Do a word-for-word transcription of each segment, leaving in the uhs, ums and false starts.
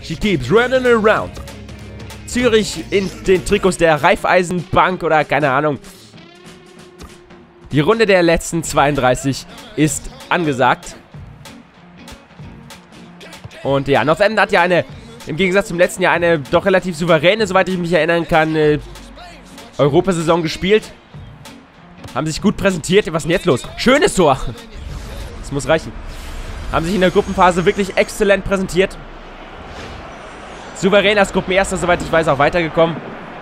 She keeps running around. Zürich in den Trikots der Raiffeisenbank oder keine Ahnung. Die Runde der letzten zweiunddreißig ist angesagt. Und ja, Northend hat ja eine, im Gegensatz zum letzten Jahr, eine doch relativ souveräne, soweit ich mich erinnern kann, äh, Europasaison gespielt. Haben sich gut präsentiert. Was ist denn jetzt los? Schönes Tor. Das muss reichen. Haben sich in der Gruppenphase wirklich exzellent präsentiert. Souverän als Gruppenerster, soweit ich weiß, auch weitergekommen.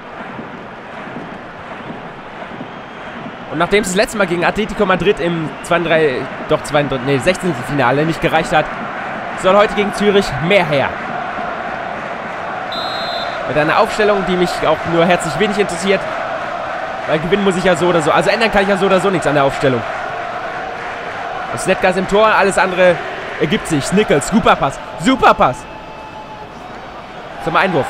Und nachdem es das letzte Mal gegen Atletico Madrid im zweiunddreißig, doch zweiunddreißig, nee, sechzehnten Finale nicht gereicht hat, soll heute gegen Zürich mehr her. Mit einer Aufstellung, die mich auch nur herzlich wenig interessiert. Weil gewinnen muss ich ja so oder so. Also ändern kann ich ja so oder so nichts an der Aufstellung. Das Netgas im Tor, alles andere ergibt sich. Snickels, super Pass. Super Pass. Zum Einwurf.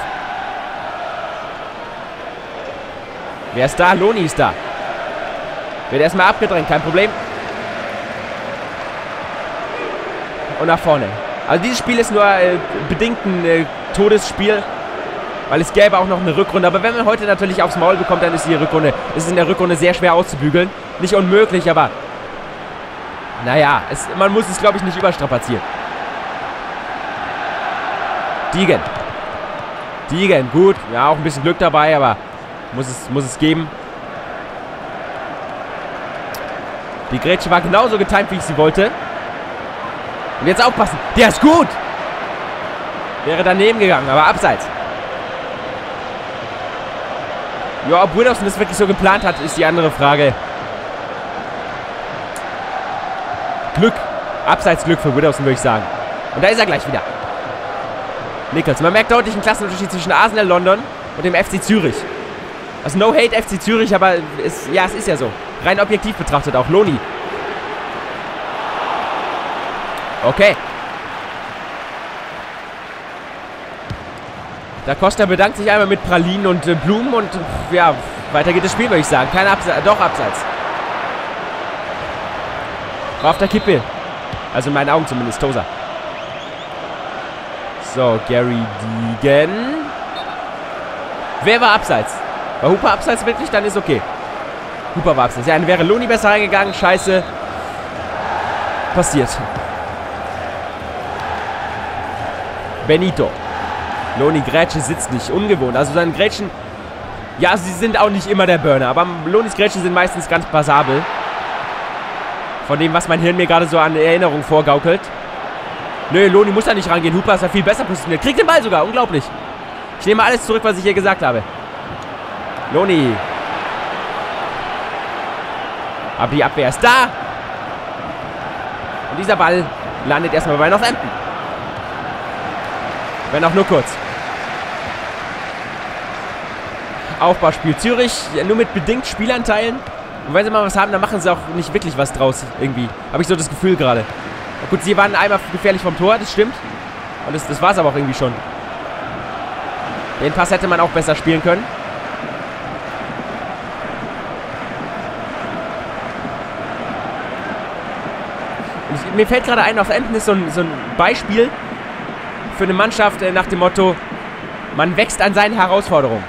Wer ist da? Loni ist da. Wird erstmal abgedrängt, kein Problem. Und nach vorne. Also dieses Spiel ist nur äh, bedingt ein äh, Todesspiel. Weil es gäbe auch noch eine Rückrunde. Aber wenn man heute natürlich aufs Maul bekommt, dann ist die Rückrunde, ist es in der Rückrunde sehr schwer auszubügeln. Nicht unmöglich, aber naja, es, man muss es, glaube ich, nicht überstrapazieren. Degen. Degen, gut. Ja, auch ein bisschen Glück dabei, aber muss es, muss es geben. Die Grätsche war genauso getimt, wie ich sie wollte. Und jetzt aufpassen. Der ist gut. Wäre daneben gegangen, aber abseits. Ja, ob Widdowson das wirklich so geplant hat, ist die andere Frage. Glück. Abseitsglück für Widdowson, würde ich sagen. Und da ist er gleich wieder. Nichols. Man merkt deutlich einen Klassenunterschied zwischen Arsenal London und dem F C Zürich. Also no hate F C Zürich, aber es, ja, es ist ja so. Rein objektiv betrachtet auch. Loni. Okay. Da Costa bedankt sich einmal mit Pralinen und äh, Blumen und äh, ja, weiter geht das Spiel, würde ich sagen. Kein Abseits, doch Abseits. War auf der Kippe. Also in meinen Augen zumindest, Tosa. So, Gary Degen. Wer war Abseits? War Hooper Abseits wirklich? Dann ist okay. Hooper war Abseits. Ja, dann wäre Loni besser reingegangen. Scheiße. Passiert. Benito. Loni Grätsche sitzt nicht. Ungewohnt. Also seine Grätschen, ja, sie sind auch nicht immer der Burner. Aber Lonis Grätschen sind meistens ganz passabel. Von dem, was mein Hirn mir gerade so an Erinnerung vorgaukelt. Nö, Loni muss da nicht rangehen. Hooper ist ja viel besser positioniert. Kriegt den Ball sogar. Unglaublich. Ich nehme alles zurück, was ich hier gesagt habe. Loni. Aber die Abwehr ist da. Und dieser Ball landet erstmal bei Northampton. Wenn auch nur kurz. Aufbauspiel Zürich, ja, nur mit bedingt Spielanteilen. Und wenn sie mal was haben, dann machen sie auch nicht wirklich was draus, irgendwie. Habe ich so das Gefühl gerade. Gut, sie waren einmal gefährlich vom Tor, das stimmt. Und das, das war es aber auch irgendwie schon. Den Pass hätte man auch besser spielen können. Und ich, mir fällt gerade ein, auf Enden ist so ein, so ein Beispiel für eine Mannschaft äh, nach dem Motto, man wächst an seinen Herausforderungen.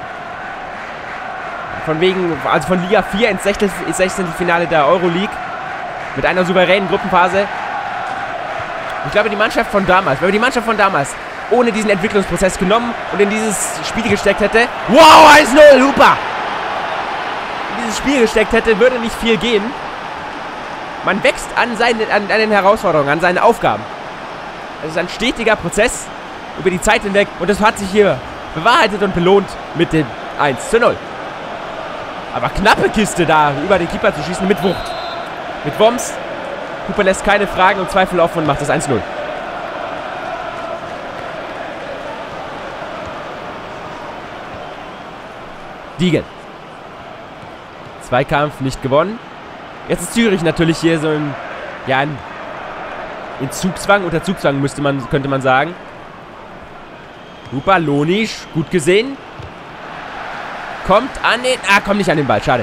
Von wegen, also von Liga vier ins sechzehnte Finale der Euroleague. Mit einer souveränen Gruppenphase. Ich glaube, die Mannschaft von damals, wenn wir die Mannschaft von damals ohne diesen Entwicklungsprozess genommen und in dieses Spiel gesteckt hätte. Wow, eins null, Hooper! In dieses Spiel gesteckt hätte, würde nicht viel gehen. Man wächst an, seine, an, an den Herausforderungen, an seinen Aufgaben. Es ist ein stetiger Prozess über die Zeit hinweg und das hat sich hier bewahrheitet und belohnt mit dem eins zu null. Aber knappe Kiste da, über den Keeper zu schießen mit Wucht. Mit Worms. Hooper lässt keine Fragen und Zweifel offen und macht das eins null. Degen. Zweikampf nicht gewonnen. Jetzt ist Zürich natürlich hier so ein, ja, ein in Zugzwang, unter Zugzwang müsste man, könnte man sagen. Hooper, Loni, gut gesehen. Kommt an den, ah, kommt nicht an den Ball, schade.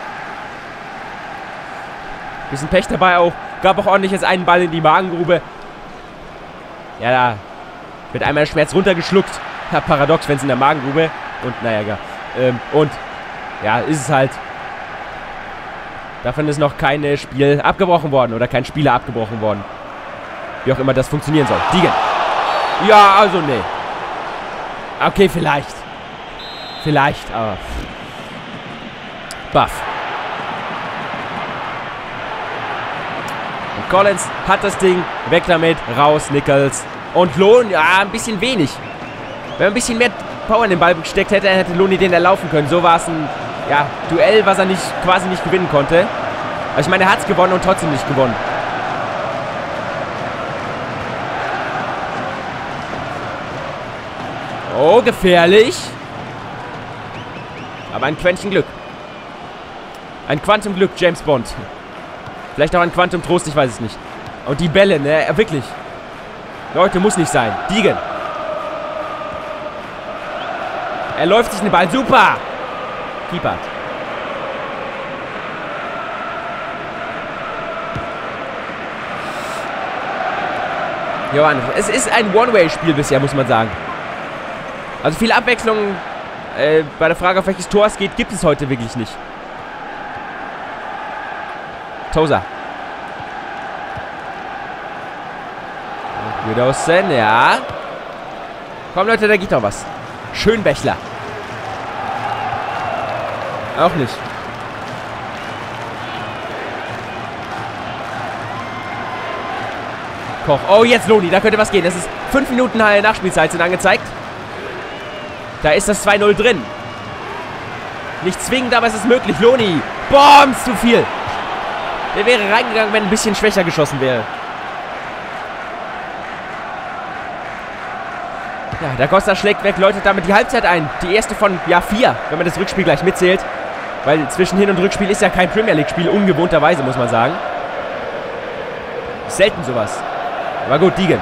Bisschen Pech dabei auch. Gab auch ordentlich jetzt einen Ball in die Magengrube. Ja, da Wird einmal der Schmerz runtergeschluckt. Ja, paradox, wenn es in der Magengrube. Und naja, ja. Ähm, und ja, ist es halt. Davon ist noch kein Spiel abgebrochen worden. Oder kein Spieler abgebrochen worden. Wie auch immer das funktionieren soll. Diegen. Ja, also nee. Okay, vielleicht. Vielleicht, aber... Buff. Und Collins hat das Ding. Weg damit. Raus, Nichols. Und Lohn, ja, ein bisschen wenig. Wenn man ein bisschen mehr Power in den Ball gesteckt hätte, hätte Lohni den erlaufen können. So war es ein, ja, Duell, was er nicht, quasi nicht gewinnen konnte. Aber ich meine, er hat es gewonnen und trotzdem nicht gewonnen. Oh, gefährlich. Aber ein Quäntchen Glück. Ein Quantum Glück, James Bond. Vielleicht auch ein Quantum Trost, ich weiß es nicht. Und die Bälle, ne, wirklich. Leute, muss nicht sein. Diegen. Er läuft sich den Ball. Super. Keeper. Johann, es ist ein One-Way-Spiel bisher, muss man sagen. Also viel Abwechslung äh, bei der Frage, auf welches Tor es geht, gibt es heute wirklich nicht. Tosa. Widowsen, ja. Komm Leute, da geht doch was. Schönbächler. Auch nicht. Koch. Oh, jetzt Lohni, da könnte was gehen. Das ist fünf Minuten Nachspielzeit sind angezeigt. Da ist das zwei null drin. Nicht zwingend, aber es ist möglich. Lohni. Bombs, zu viel. Der wäre reingegangen, wenn ein bisschen schwächer geschossen wäre. Ja, der Costa schlägt weg, läutet damit die Halbzeit ein. Die erste von, ja, vier, wenn man das Rückspiel gleich mitzählt. Weil zwischen Hin- und Rückspiel ist ja kein Premier League-Spiel, ungewohnterweise, muss man sagen. Selten sowas. Aber gut, Diegen.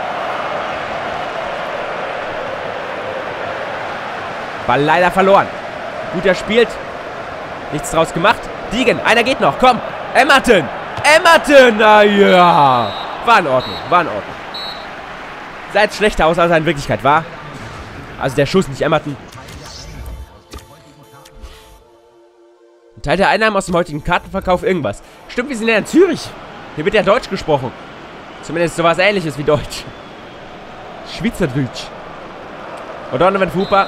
Ball leider verloren. Gut, er spielt. Nichts draus gemacht. Diegen, einer geht noch, komm. Emerton. Emerton, na ja. War in Ordnung, war in Ordnung. Sah jetzt schlechter aus, als er in Wirklichkeit war. Also der Schuss, nicht Emerton. Ein Teil der Einnahmen aus dem heutigen Kartenverkauf, irgendwas. Stimmt, wir sind ja in Zürich. Hier wird ja Deutsch gesprochen. Zumindest sowas Ähnliches wie Deutsch. Schweizerdeutsch. Und Donovan Hooper.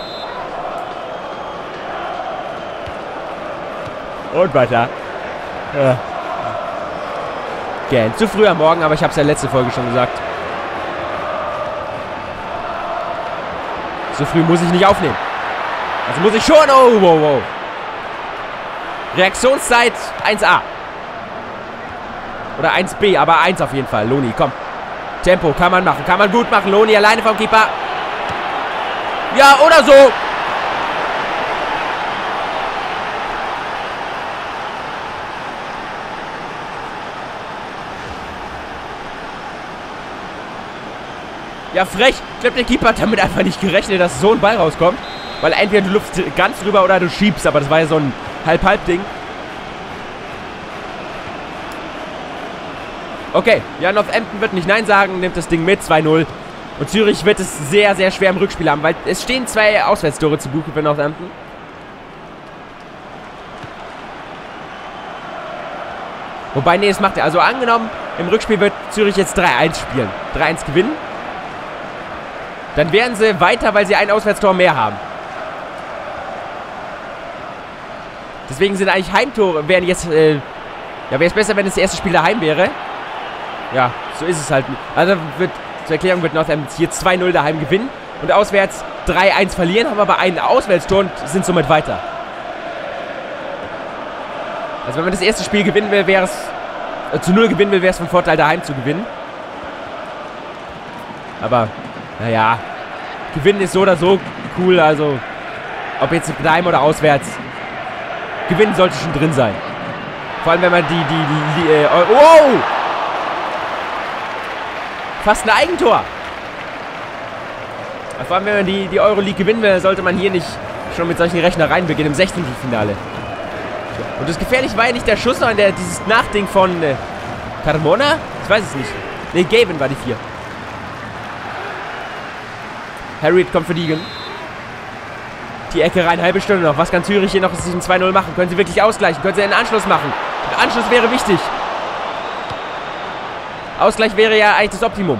Und weiter. Ja. Gern. Zu früh am Morgen, aber ich habe es ja letzte Folge schon gesagt. So früh muss ich nicht aufnehmen. Also muss ich schon. Oh, wow, wow. Reaktionszeit eins a. Oder eins b, aber eins auf jeden Fall. Lohni, komm. Tempo kann man machen. Kann man gut machen. Lohni alleine vom Keeper. Ja, oder so. Ja, frech. Ich glaube, der Keeper hat damit einfach nicht gerechnet, dass so ein Ball rauskommt. Weil entweder du lupfst ganz drüber oder du schiebst. Aber das war ja so ein Halb-Halb-Ding. Okay, ja, Northampton wird nicht Nein sagen, nimmt das Ding mit, zwei null. Und Zürich wird es sehr, sehr schwer im Rückspiel haben, weil es stehen zwei Auswärtstore zu Buche für Northampton. Wobei, nee, das macht er. Also angenommen, im Rückspiel wird Zürich jetzt drei eins spielen. drei eins gewinnen. Dann wären sie weiter, weil sie ein Auswärtstor mehr haben. Deswegen sind eigentlich Heimtore, wären jetzt, äh, ja, wäre es besser, wenn das erste Spiel daheim wäre. Ja, so ist es halt. Also wird, zur Erklärung wird Northampton hier zwei null daheim gewinnen und auswärts drei eins verlieren, haben aber einen Auswärtstor und sind somit weiter. Also wenn man das erste Spiel gewinnen will, wäre es, äh, zu null gewinnen will, wäre es von Vorteil, daheim zu gewinnen. Aber, naja, gewinnen ist so oder so cool, also ob jetzt daheim oder auswärts, gewinnen sollte schon drin sein. Vor allem, wenn man die, die, die, die äh, wow! Fast ein Eigentor. Vor allem, wenn man die, die Euroleague gewinnen will, sollte man hier nicht schon mit solchen Rechnereien beginnen im Sechzehntelfinale. Und das Gefährliche war ja nicht der Schuss, sondern der, dieses Nachding von äh, Carmona? Ich weiß es nicht. Ne, Gavin war die vier. Harriet kommt für Deegan. Die Ecke rein, halbe Stunde noch. Was kann Zürich hier noch aus diesem zwei null machen? Können sie wirklich ausgleichen? Können sie einen Anschluss machen? Der Anschluss wäre wichtig. Ausgleich wäre ja eigentlich das Optimum.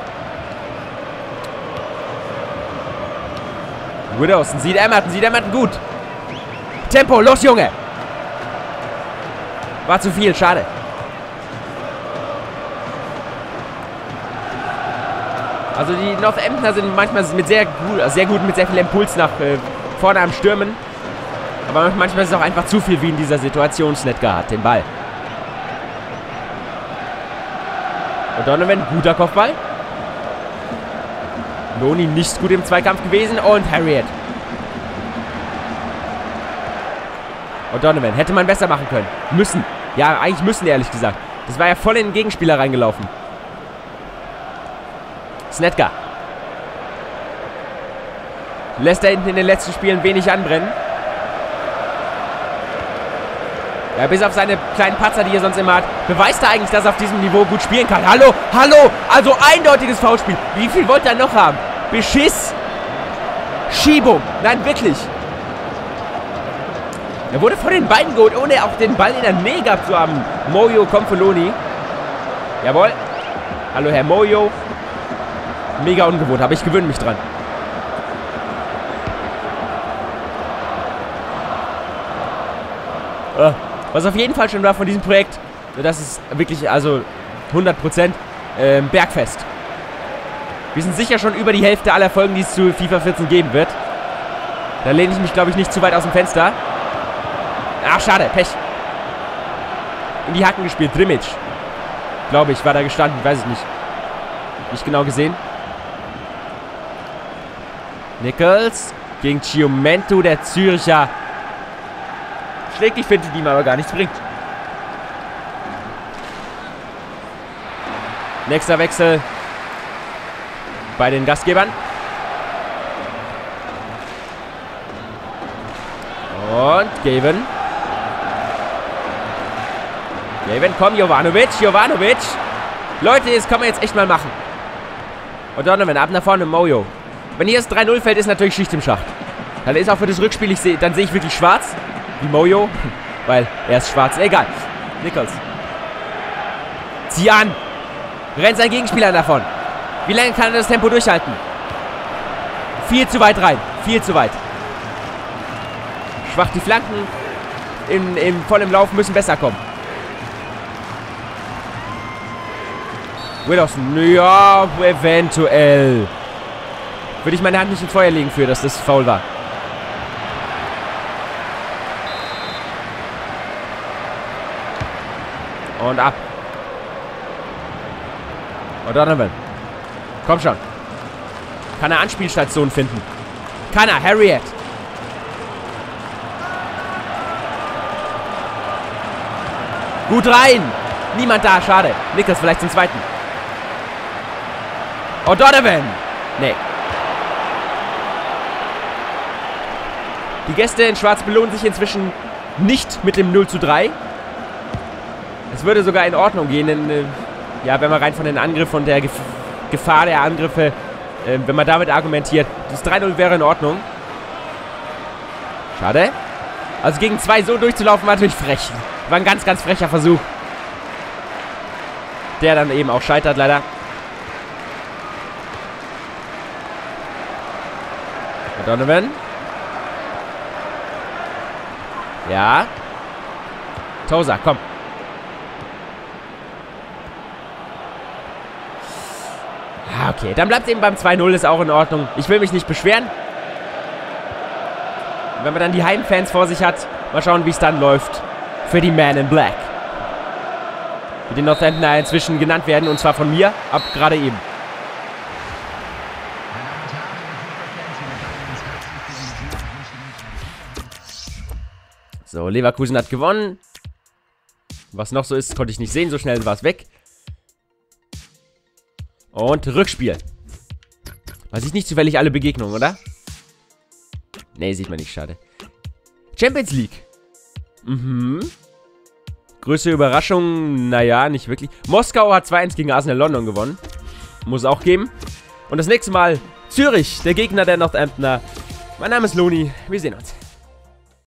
Widdowson sieht Emerton, sieht Emerton gut. Tempo, los Junge. War zu viel, schade. Also die Northamptoner sind manchmal mit sehr gut, sehr gut, mit sehr viel Impuls nach äh, vorne am Stürmen. Aber manchmal ist es auch einfach zu viel, wie in dieser Situation. Snetka hat den Ball. Und Donovan, guter Kopfball. Loni nicht gut im Zweikampf gewesen. Und Harriet. Und Donovan, hätte man besser machen können. Müssen. Ja, eigentlich müssen, ehrlich gesagt. Das war ja voll in den Gegenspieler reingelaufen. Snetka. Lässt da hinten in den letzten Spielen wenig anbrennen. Ja, bis auf seine kleinen Patzer, die er sonst immer hat, beweist er eigentlich, dass er auf diesem Niveau gut spielen kann. Hallo, hallo, also eindeutiges Foulspiel. Wie viel wollte er noch haben? Beschiss. Schiebung. Nein, wirklich. Er wurde vor den Beinen geholt, ohne auch den Ball in der Nähe gehabt zu haben. Moyo kommt für Loni. Jawohl. Hallo, Herr Moyo. Mega ungewohnt, aber ich gewöhne mich dran. Uh, was auf jeden Fall schon war von diesem Projekt, das ist wirklich, also hundert Prozent äh, bergfest. Wir sind sicher schon über die Hälfte aller Folgen, die es zu FIFA vierzehn geben wird. Da lehne ich mich, glaube ich, nicht zu weit aus dem Fenster. Ach, schade, Pech. In die Hacken gespielt, Drimic. Glaube ich, war da gestanden, weiß ich nicht. Nicht genau gesehen. Nichols gegen Chiumento, der Züricher. Schlägt die Finte, die ihm aber gar nichts bringt. Nächster Wechsel bei den Gastgebern. Und Gavin. Gavin, komm, Jovanovic, Jovanovic. Leute, das kann man jetzt echt mal machen. Und Donovan, ab nach vorne, Moyo. Wenn hier das drei null fällt, ist natürlich Schicht im Schacht. Dann ist auch für das Rückspiel, ich seh, dann sehe ich wirklich schwarz. Wie Moyo. Weil er ist schwarz. Egal. Nichols. Zieh an. Rennt sein Gegenspieler davon. Wie lange kann er das Tempo durchhalten? Viel zu weit rein. Viel zu weit. Schwach die Flanken. In, in vollem Lauf müssen besser kommen. Widdowson. Ja, eventuell. Würde ich meine Hand nicht ins Feuer legen für, dass das faul war. Und ab. Und Donovan. Komm schon. Kann er Anspielstationen finden? Kann er. Harriet. Gut rein. Niemand da. Schade. Nichols vielleicht zum zweiten. Und Donovan. Nee. Die Gäste in Schwarz belohnen sich inzwischen nicht mit dem null zu drei. Es würde sogar in Ordnung gehen, denn, äh, ja, wenn man rein von den Angriffen und der Gef Gefahr der Angriffe, äh, wenn man damit argumentiert, das drei null wäre in Ordnung. Schade. Also gegen zwei so durchzulaufen war natürlich frech. War ein ganz, ganz frecher Versuch. Der dann eben auch scheitert, leider. Donovan. Ja. Tosa, komm. Okay, dann bleibt es eben beim zwei null, ist auch in Ordnung. Ich will mich nicht beschweren. Wenn man dann die Heimfans vor sich hat, mal schauen, wie es dann läuft für die Man in Black. Wie die Northamptoner inzwischen genannt werden, und zwar von mir, ab gerade eben. So, Leverkusen hat gewonnen. Was noch so ist, konnte ich nicht sehen, so schnell war es weg. Und Rückspiel. Weiß ich nicht zufällig alle Begegnungen, oder? Nee, sieht man nicht, schade. Champions League. Mhm. Größte Überraschung, naja, nicht wirklich. Moskau hat zwei eins gegen Arsenal London gewonnen. Muss auch geben. Und das nächste Mal Zürich, der Gegner der Northamptoner. Mein Name ist Loni. Wir sehen uns.